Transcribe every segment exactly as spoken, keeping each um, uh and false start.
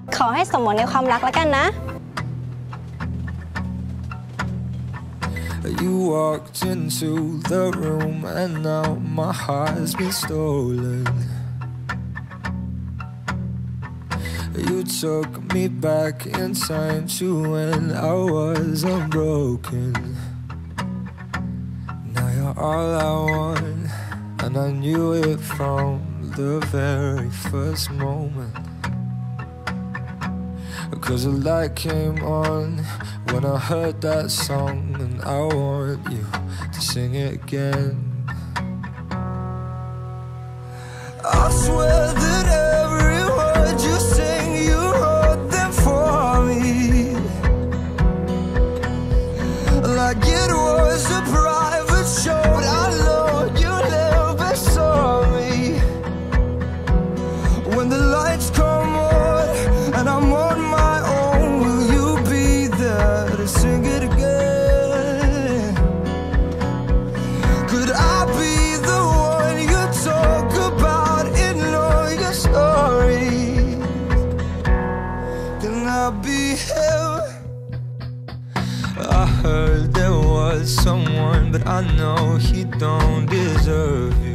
ขอให้สมหวังในความรักแล้วกันนะ You walked into the room and now my heart's been stolen. You took me back in time to when I was unbroken. Now you're all I want, and I knew it from the very first moment. Cause the light came on when I heard that song, and I want you to sing it again. I swear that every word you sing, you wrote them for me, like it was a private show. I know you never saw me. When the lights come on and I'm on my own, will you be there to sing it again? Could I be the one you talk about in all your stories? Can I be him? I heard there was someone, but I know he don't deserve you.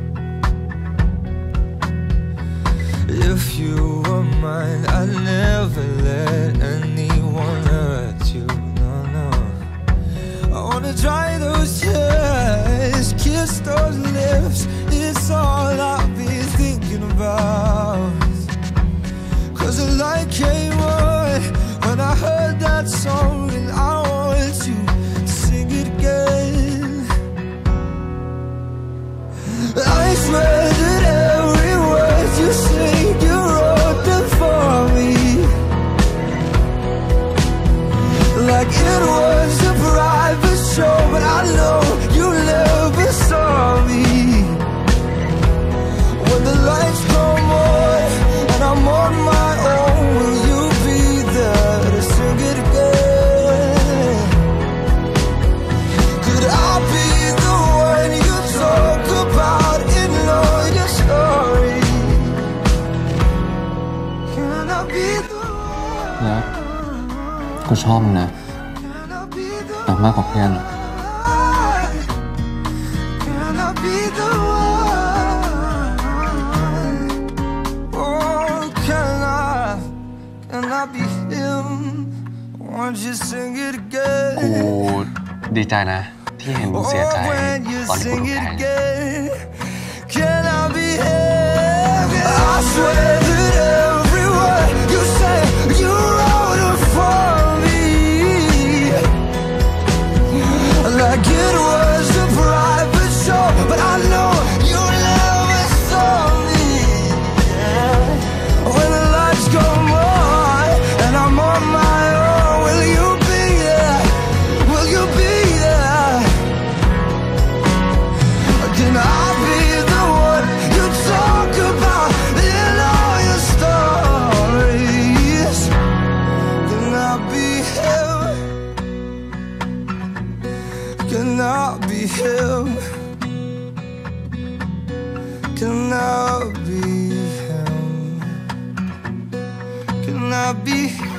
If you were mine, I'd never let anyone hurt you. No, no. I wanna dry those tears, kiss those lips. It's all I've been thinking about. Cause the light came on when I heard that song, and I want you to sing it again. I swear that every word you sing, you wrote them for me, like it was a private show. But I know you never saw me. When the lights come on and I'm on my own, will you be there to sing it again? Could I be the one you talk about in all your stories? Can I be the one? นะกูชอบมึงนะแต่มากกว่าเพื่อน Can I be the one? Oh, can I, can I be him? Won't you sing it กู again? ดีใจนะที่เห็นมึงเสียใจ Oh, when you ตอนที่กู sing ถูก it แทง again, can I be him? I swear that every word you say, you wrote it for me, like it was a private show. But I know you never saw me. Yeah. When the lights come on and I'm on my own, will you be there? Will you be there? Can I be the one you talk about in all your stories? Can I be him? Can I be him? Can I be him? Can I be him?